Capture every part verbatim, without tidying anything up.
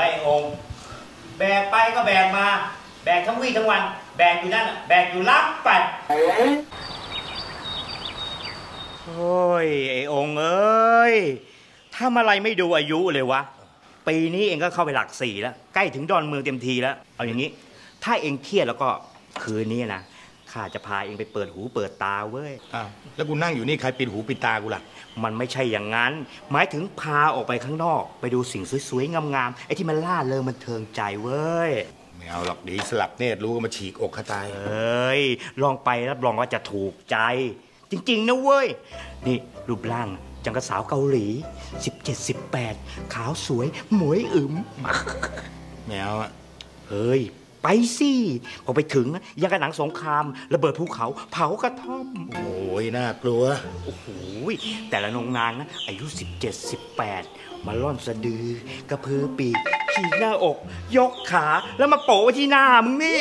ไอ้องค์แบกไปก็แบกมาแบกทั้งวี่ทั้งวันแบกอยู่นั่นแบกอยู่ลับไปโอ้ยไอ้องค์เอ้ยทำอะไรไม่ดูอายุเลยวะปีนี้เองก็เข้าไปหลักสี่แล้วใกล้ถึงดอนเมืองเต็มทีแล้วเอาอย่างนี้ถ้าเองเครียดแล้วก็คืนนี้นะข้าจะพาเองไปเปิดหูเปิดตาเว้ยอ้าวแล้วกูนั่งอยู่นี่ใครปิดหูปิดตากูล่ะมันไม่ใช่อย่างนั้นหมายถึงพาออกไปข้างนอกไปดูสิ่งสวยๆงามๆไอ้ที่มันล่าเริงมันเทิงใจเว้ยไม่เอาหรอกดีสลับเนตรรู้ก็มาฉีกอกข้าตายเอ้ยลองไปรับรองว่าจะถูกใจจริงๆนะเว้ยนี่รูปร่างจังกะสาวเกาหลีสิบเจ็ด สิบแปดขาวสวยหมวยอึมแมวอ่ะเฮ้ยไปสิพอไปถึงยังกับหนังสงครามระเบิดภูเขาเผากระท่อมโอ้ยน่ากลัวโอ้โหแต่ละนงนางนะอายุสิบเจ็ด สิบแปดมาล่อนสะดือกระพือปีกฉีกหน้าอกยกขาแล้วมาโปะที่หน้ามึงนี่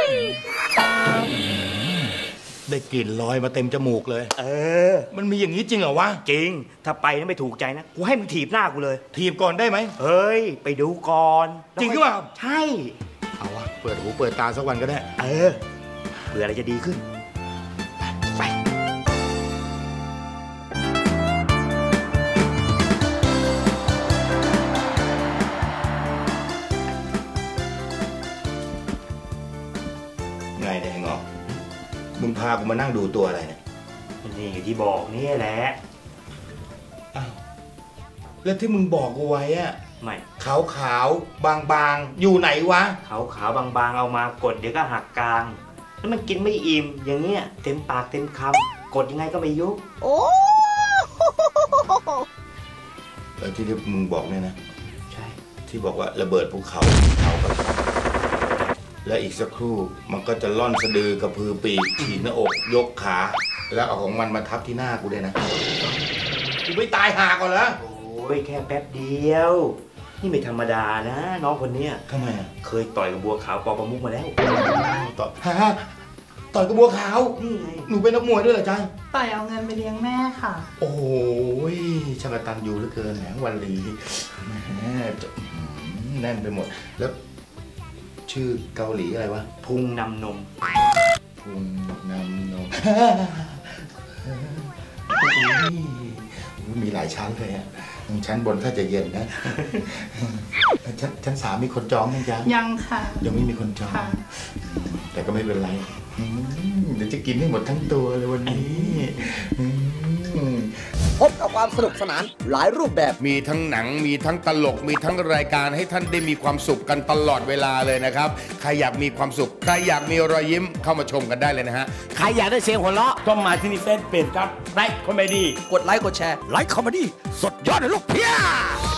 ได้กลิ่นลอยมาเต็มจมูกเลยเออมันมีอย่างนี้จริงเหรอวะจริงถ้าไปนะไม่ถูกใจนะกูให้มึงถีบหน้ากูเลยถีบก่อนได้ไหมเฮ้ยไปดูก่อนจริงหรือเปล่าใช่เอาวะเปิดหูเปิดตาสักวันก็ได้เออเผื่ออะไรจะดีขึ้นไปไงเนี่ยงอมึงพากูมานั่งดูตัวอะไรเนี่ยนี่อย่างที่บอกนี่แหละอ้าวแล้วที่มึงบอกกูไว้อะไม่ขาวขาวบางบางอยู่ไหนวะขาวขาวบางบางเอามากดเดี๋ยวก็หักกลางแล้วมันกินไม่อิ่มอย่างเงี้ยเต็มปากเต็มคำกดยังไงก็ไม่ยุบโอ้แล้วที่มึงบอกเนี่ยนะใช่ที่บอกว่าระเบิดภูเขาเขาก็และอีกสักครู่มันก็จะล่อนสะดือกระพือปีกฉีกหน้าอกยกขาแล้วเอาของมันมาทับที่หน้ากูด้วยนะกูไม่ตายห่าก่อนเหรอโอ้ยแค่แป๊บเดียวนี่ไม่ธรรมดานะน้องคนนี้ทำไมอ่ะเคยต่อยกับบัวขาวปอประมุขมาแล้วต่อยฮะต่อยกับบัวขาวนี่ไงหนูเป็นนักมวยด้วยเหรอจ๊ะต่อยเอาเงินไปเลี้ยงแม่ค่ะโอ้ยช่างกตัญญูเหลือเกินแหมวันลีแม่แน่นไปหมดแล้วชื่อเกาหลีอะไรวะพุงนำนมพุงนำนมมีหลายชั้นเลยอ่ะชั้นบนถ้าจะเย็นนะชั้นชั้นสามมีคนจองยังยังยังค่ะยังไม่มีคนจองแต่ก็ไม่เป็นไรเดี๋ยวจะกินให้หมดทั้งตัวเลยวันนี้พบกับความสนุกสนานหลายรูปแบบมีทั้งหนังมีทั้งตลกมีทั้งรายการให้ท่านได้มีความสุขกันตลอดเวลาเลยนะครับใครอยากมีความสุขใครอยากมีรอยยิ้มเข้ามาชมกันได้เลยนะฮะใครอยากได้เสียงหัวเราะก็มาที่นี่เฟซเพจครับไลค์คอมเมดี้กดไลค์กดแชร์ไลค์คอมเมดี้สดยอดเลยลูกเพี้ย